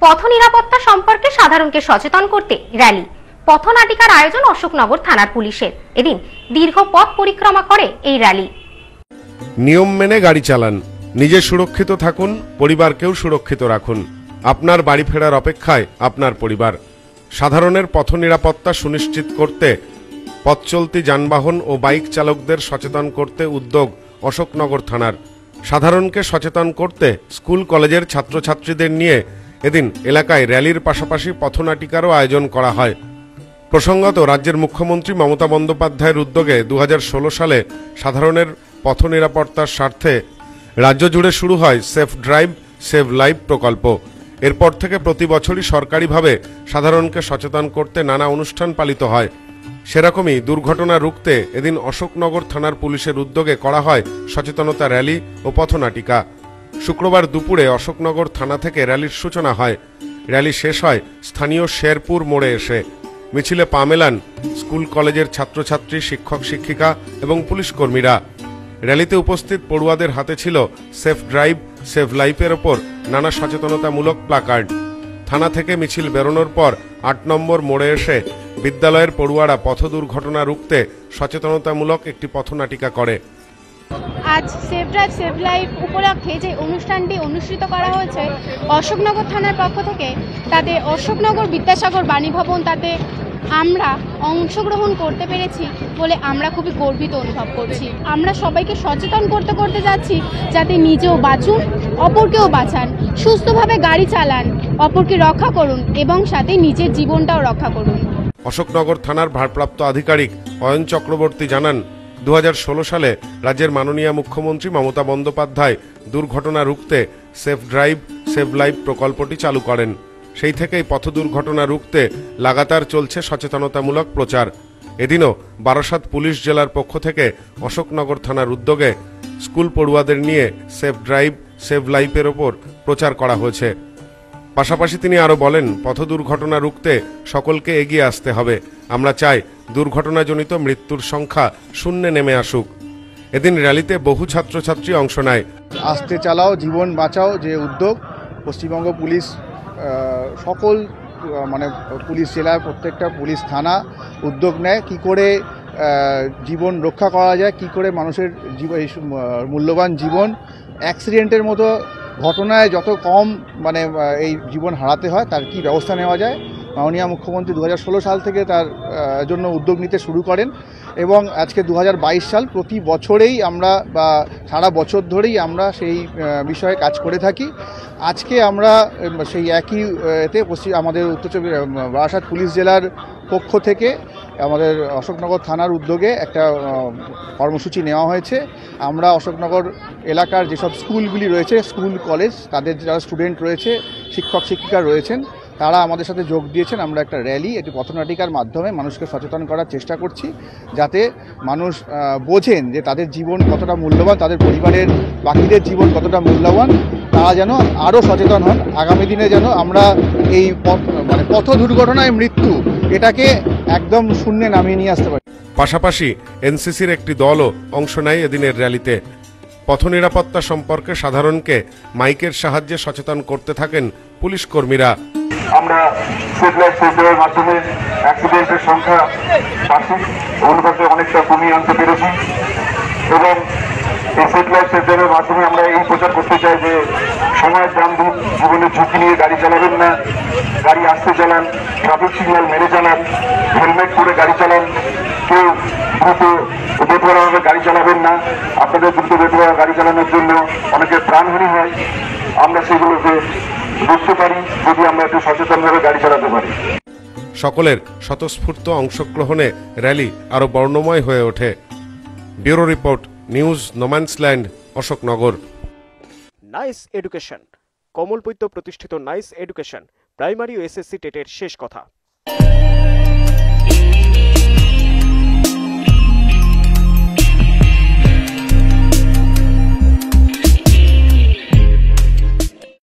পথ নিরাপত্তা সম্পর্কে সাধারণকে সচেতন করতে র্যালি পথনাটিকার আয়োজন অশোকনগর থানার পুলিশের। এদিন দীর্ঘ পথ পরিক্রমা করে এই র্যালি। নিয়ম মেনে গাড়ি চালান, নিজে সুরক্ষিত থাকুন, পরিবারকেও সুরক্ষিত রাখুন। আপনার বাড়ি ফেরার অপেক্ষায় আপনার পরিবার। সাধারণের পথ নিরাপত্তা সুনিশ্চিত করতে পথ চলতি যানবাহন ও বাইক চালকদের সচেতন করতে উদ্যোগ অশোকনগর থানার। সাধারণকে সচেতন করতে স্কুল কলেজের ছাত্রছাত্রীদের নিয়ে এদিন এলাকায় র্যালির পাশাপাশি পথনাটিকারও আয়োজন করা হয়। প্রসঙ্গত, রাজ্যের মুখ্যমন্ত্রী মমতা বন্দ্যোপাধ্যায়ের উদ্যোগে 2016 সালে সাধারণের পথ নিরাপত্তার স্বার্থে রাজ্য জুড়ে শুরু হয় সেফ ড্রাইভ সেভ লাইফ প্রকল্প। এরপর থেকে প্রতি বছরই সরকারিভাবে সাধারণকে সচেতন করতে নানা অনুষ্ঠান পালিত হয়। সেরকমই দুর্ঘটনা রুখতে এদিন অশোকনগর থানার পুলিশের উদ্যোগে করা হয় সচেতনতা র্যালি ও পথনাটিকা। শুক্রবার দুপুরে অশোকনগর থানা থেকে র্যালির সূচনা হয়। র্যালি শেষ হয় স্থানীয় শেরপুর মোড়ে এসে। মিছিলে পা মেলান স্কুল কলেজের ছাত্রছাত্রী, শিক্ষক শিক্ষিকা এবং পুলিশ কর্মীরা। র্যালিতে উপস্থিত পড়ুয়াদের হাতে ছিল সেফ ড্রাইভ সেভ লাইফের ওপর নানা সচেতনতামূলক প্লাকার্ড। থানা থেকে মিছিল বেরোনোর পর 8 নম্বর মোড়ে এসে বিদ্যালয়ের পড়ুয়ারা পথ দুর্ঘটনা রুখতে সচেতনতামূলক একটি পথনাটিকা করে। আজ সেভ ড্রাইভ সেভ লাইফ উপলক্ষে যে অনুষ্ঠানটি অনুষ্ঠিত করা হয়েছে অশোকনগর থানার পক্ষ থেকে, তাতে অশোকনগর বিদ্যাসাগর বাণীভবন, তাতে আমরা অংশগ্রহণ করতে পেরেছি বলে আমরা খুবই গর্বিত অনুভব করছি। আমরা সবাইকে সচেতন করতে যাচ্ছি যাতে নিজেও বাঁচুন, অপরকেও বাঁচান, সুস্থভাবে গাড়ি চালান, অপরকে রক্ষা করুন এবং সাথে নিজের জীবনটাও রক্ষা করুন। অশোকনগর থানার ভারপ্রাপ্ত আধিকারিক অয়ন চক্রবর্তী জানান, 2016 সালে রাজ্যের মাননীয় মুখ্যমন্ত্রী মমতা বন্দ্যোপাধ্যায় দুর্ঘটনা রুখতে সেফ ড্রাইভ সেভ লাইফ প্রকল্পটি চালু করেন। সেই থেকেই পথ দুর্ঘটনা রুখতে লাগাতার চলছে সচেতনতামূলক প্রচার। এদিনও বারাসাত পুলিশ জেলার পক্ষ থেকে অশোকনগর থানার উদ্যোগে স্কুল পড়ুয়াদের নিয়ে সেফ ড্রাইভ সেভ লাইফের ওপর প্রচার করা হয়েছে। পাশাপাশি তিনি আরও বলেন, পথ দুর্ঘটনা রুখতে সকলকে এগিয়ে আসতে হবে। আমরা চাই দুর্ঘটনাজনিত মৃত্যুর সংখ্যা শূন্যে নেমে আসুক। এদিন র্যালিতে বহু ছাত্রছাত্রী অংশ নেয়। আস্তে চালাও জীবন বাঁচাও যে উদ্যোগ পশ্চিমবঙ্গ পুলিশ সকল পুলিশ জেলার প্রত্যেকটা পুলিশ থানা উদ্যোগ নেয় কি করে জীবন রক্ষা করা যায়, কি করে মানুষের মূল্যবান জীবন অ্যাক্সিডেন্টের মতো ঘটনায় যত কম এই জীবন হারাতে হয় তার কি ব্যবস্থা নেওয়া যায়। মাননীয় মুখ্যমন্ত্রী 2016 সাল থেকে তার জন্য উদ্যোগ নিতে শুরু করেন এবং আজকে 2022 সাল। প্রতি বছরেই আমরা বা সারা বছর ধরেই আমরা সেই বিষয়ে কাজ করে থাকি। আজকে আমরা সেই একই এতে আমাদের বারাসাত পুলিশ জেলার পক্ষ থেকে আমাদের অশোকনগর থানার উদ্যোগে একটা কর্মসূচি নেওয়া হয়েছে। আমরা অশোকনগর এলাকার যেসব স্কুলগুলি রয়েছে, স্কুল কলেজ, তাদের যারা স্টুডেন্ট রয়েছে, শিক্ষক শিক্ষিকা রয়েছেন, তারা আমাদের সাথে যোগ দিয়েছেন। আমরা একটা র্যালি, একটি পথনাটিকার মাধ্যমে মানুষকে সচেতন করার চেষ্টা করছি যাতে মানুষ বোঝেন যে তাদের জীবন কতটা মূল্যবান, তাদের পরিবারের বাকিদের জীবন কতটা মূল্যবান, তারা যেন আরও সচেতন হন। আগামী দিনে যেন আমরা এই পথ দুর্ঘটনায় মৃত্যু এটাকে একদম শূন্যে নামিয়ে নিয়ে আসতে পারি। পাশাপাশি এনসিসির একটি দলও অংশ নেয় এদিনের র্যালিতে। পথ নিরাপত্তা সম্পর্কে সাধারণকে মাইকের সাহায্যে সচেতন করতে থাকেন পুলিশ কর্মীরা। আমরা সেফ লাইফ সেভ ড্রাইভের মাধ্যমে অ্যাক্সিডেন্টের সংখ্যা বার্ষিক অনুপাতে অনেকটা কমিয়ে আনতে পেরেছি এবং এই সেফ লাইফ সেভ ড্রাইভের মাধ্যমে আমরা এই প্রচার করতে চাই যে সময়ের দাম দিন, জীবনের ঝুঁকি নিয়ে গাড়ি চালাবেন না, গাড়ি আস্তে চালান, ট্রাফিক সিগন্যাল মেনে চালান, হেলমেট পরে গাড়ি চালান, কেউ দ্রুত বেপরোয়াভাবে গাড়ি চালাবেন না। আপনাদের দ্রুত বেপরোয়া গাড়ি চালানোর জন্য অনেকের প্রাণহানি হয়। আমরা সেগুলোকে বুঝতে পারি যদি আমরা একটু সচেতনভাবে গাড়ি চালাতে পারি। সকলের স্বতঃস্ফূর্ত অংশগ্রহণে র্যালি আরো বর্ণময় হয়ে ওঠে। Bureau report, news, no man's land, Ashoknagar. Nice Education, কমলপৈত্য প্রতিষ্ঠিত নাইস এডুকেশন, প্রাইমারি ও এসএসসি টেটের শেষ কথা।